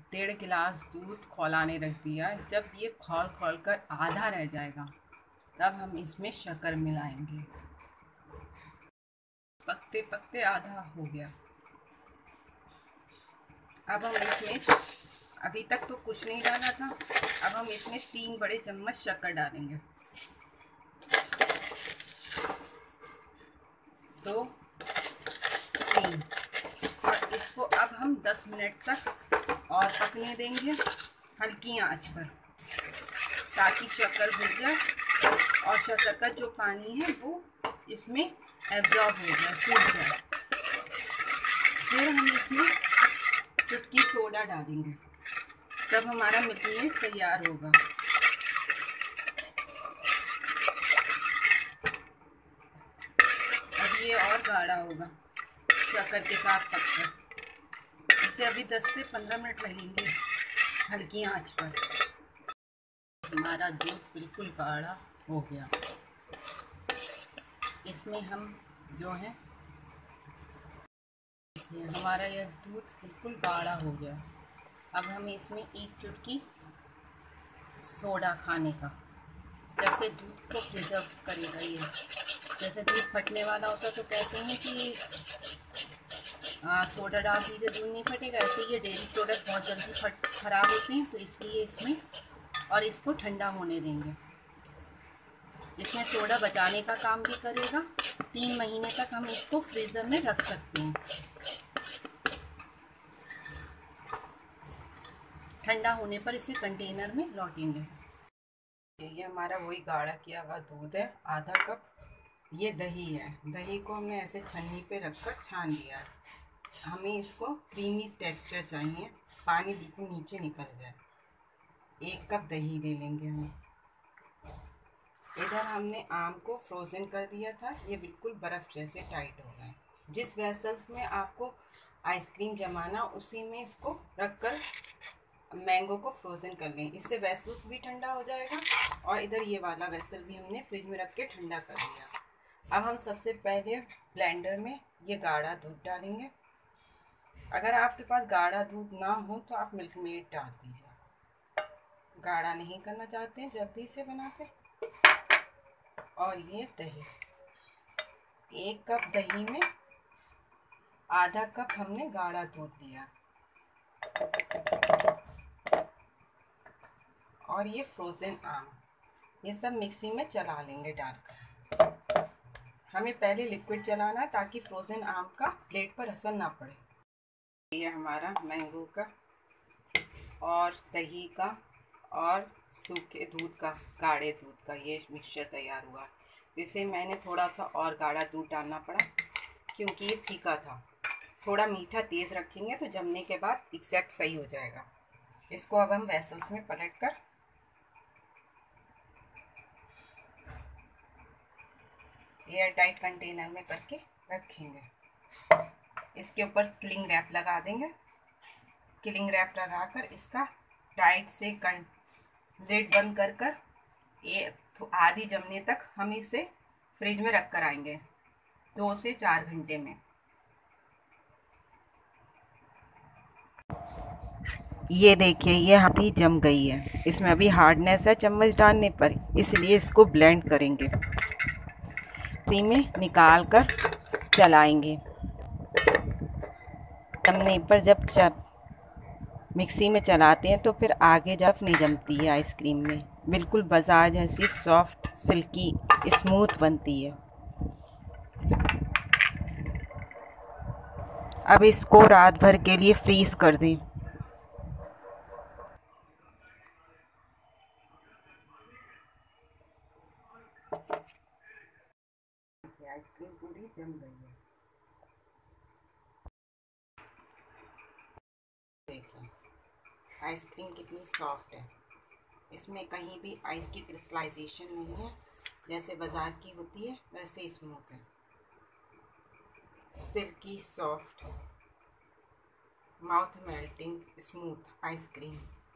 1.5 गिलास दूध खौलाने रख दिया। जब ये खौल खौल कर आधा रह जाएगा तब हम इसमें शक्कर मिलाएंगे। पकते पकते आधा हो गया। अब हम इसमें, अभी तक तो कुछ नहीं डाला था, अब हम इसमें 3 बड़े चम्मच शक्कर डालेंगे। तो 3, और इसको अब हम 10 मिनट तक और पकने देंगे हल्की आंच पर, ताकि शक्कर घुल जाए और शक्कर का जो पानी है वो इसमें एब्जॉर्ब हो जाए, सूख जाए। फिर हम इसमें चुटकी सोडा डालेंगे, तब हमारा मिल्क मेड तैयार होगा। अब ये और गाढ़ा होगा शक्कर के साथ पककर। इसे अभी 10 से 15 मिनट लगेंगे हल्की आंच पर। हमारा दूध बिल्कुल गाढ़ा हो गया। इसमें हम जो है, हमारा यह दूध बिल्कुल गाढ़ा हो गया। अब हम इसमें 1 चुटकी सोडा खाने का, जैसे दूध को प्रिजर्व करेगा ये। जैसे दूध फटने वाला होता तो कहते हैं कि सोडा डाल दीजिए दूध नहीं फटेगा, ऐसे ये डेयरी प्रोडक्ट बहुत जल्दी खराब होते हैं, तो इसलिए इसमें, और इसको ठंडा होने देंगे। इसमें सोडा बचाने का काम भी करेगा। 3 महीने तक हम इसको फ्रीज़र में रख सकते हैं। ठंडा होने पर इसे कंटेनर में लौटेंगे। ये हमारा वही गाढ़ा किया हुआ दूध है, आधा कप। ये दही है, दही को हमने ऐसे छन्नी पे रखकर छान लिया। हमें इसको क्रीमी टेक्सचर चाहिए, पानी बिल्कुल नीचे निकल जाए। 1 कप दही ले लेंगे हम। इधर हमने आम को फ्रोज़न कर दिया था, ये बिल्कुल बर्फ़ जैसे टाइट हो गए। जिस वेसल्स में आपको आइसक्रीम जमाना उसी में इसको रखकर मैंगो को फ्रोज़न कर लें, इससे वेसल्स भी ठंडा हो जाएगा। और इधर ये वाला वेसल भी हमने फ्रिज में रख के ठंडा कर लिया। अब हम सबसे पहले ब्लेंडर में ये गाढ़ा दूध डालेंगे। अगर आपके पास गाढ़ा दूध ना हो तो आप मिल्क मेड डाल दीजिए। गाढ़ा नहीं करना चाहते हैं, जल्दी से बनाते। और ये दही, 1 कप दही में आधा कप हमने गाढ़ा दूध दिया। और ये फ्रोज़न आम, ये सब मिक्सी में चला लेंगे डालकर। हमें पहले लिक्विड चलाना है ताकि फ्रोज़न आम का प्लेट पर असर ना पड़े। ये हमारा मैंगो का और दही का और सूखे दूध का, गाढ़े दूध का ये मिक्सचर तैयार हुआ। इसे मैंने थोड़ा सा और गाढ़ा दूध डालना पड़ा क्योंकि ये फीका था। थोड़ा मीठा तेज़ रखेंगे तो जमने के बाद एग्जैक्ट सही हो जाएगा। इसको अब हम वेसल्स में पलटकर एयर टाइट कंटेनर में करके रखेंगे। इसके ऊपर क्लिंग रैप लगा देंगे। क्लिंग रैप लगाकर इसका टाइट से लिड बंद कर ये आधी जमने तक हम इसे फ्रिज में रख कर आएंगे 2 से 4 घंटे में। ये देखिए, ये आधी जम गई है। इसमें अभी हार्डनेस है चम्मच डालने पर, इसलिए इसको ब्लेंड करेंगे। इसी में निकाल कर चलाएंगे। जमने पर जब मिक्सी में चलाते हैं तो फिर आगे जब नहीं जमती है आइसक्रीम में, बिल्कुल बाजार जैसी सॉफ्ट सिल्की स्मूथ बनती है। अब इसको रात भर के लिए फ्रीज़ कर दें। आइसक्रीम पूरी जम गई है। देखिए आइसक्रीम कितनी सॉफ्ट है, इसमें कहीं भी आइस की क्रिस्टलाइजेशन नहीं है। जैसे बाज़ार की होती है वैसे स्मूथ है, silky soft, mouth melting smooth ice cream.